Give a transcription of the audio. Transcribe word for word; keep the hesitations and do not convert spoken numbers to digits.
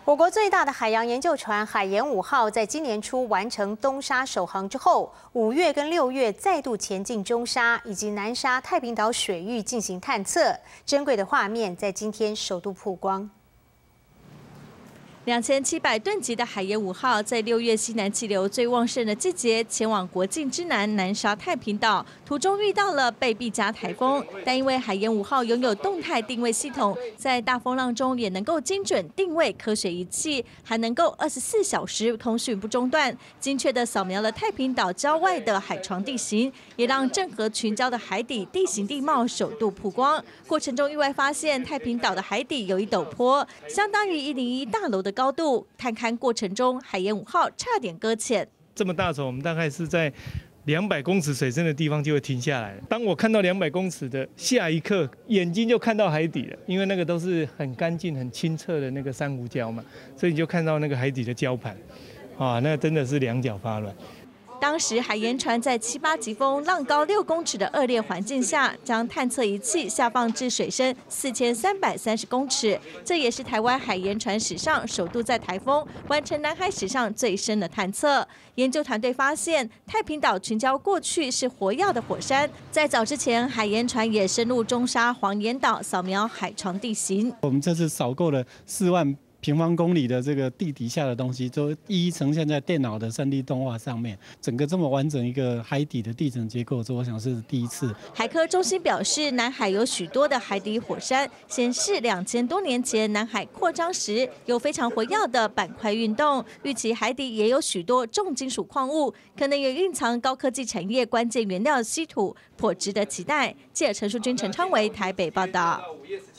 我国最大的海洋研究船海研五号在今年初完成东沙首航之后，五月跟六月再度前进中沙以及南沙太平岛水域进行探测，珍贵的画面在今天首度曝光。 两千七百吨级的海研五号在六月西南气流最旺盛的季节，前往国境之南南沙太平岛，途中遇到了贝碧嘉台风，但因为海研五号拥有动态定位系统，在大风浪中也能够精准定位科学仪器，还能够二十四小时通讯不中断，精确地扫描了太平岛郊外的海床地形，也让郑和群礁的海底地形地貌首度曝光。过程中意外发现太平岛的海底有一陡坡，相当于一零一大楼的 高度探勘过程中，海研五号差点搁浅。 这么大船，我们大概是在两百公尺水深的地方就会停下来。当我看到两百公尺的下一刻，眼睛就看到海底了，因为那个都是很干净、很清澈的那个珊瑚礁嘛，所以你就看到那个海底的礁盘，啊，那真的是两脚发软。 当时海研船在七八级风、浪高六公尺的恶劣环境下，将探测仪器下放至水深四千三百三十公尺，这也是台湾海研船史上首度在台风完成南海史上最深的探测。研究团队发现，太平岛群礁过去是活跃的火山，在早之前，海研船也深入中沙黄岩岛扫描海床地形。 我们这次扫购了四万 平方公里的这个地底下的东西，都一一呈现在电脑的三 D 动画上面。整个这么完整一个海底的地层结构，这我想是第一次。 海科中心表示，南海有许多的海底火山，显示两千多年前南海扩张时有非常活跃的板块运动。预期海底也有许多重金属矿物，可能有蕴藏高科技产业关键原料稀土，颇值得期待。记者陈淑君、陈昌维台北报道。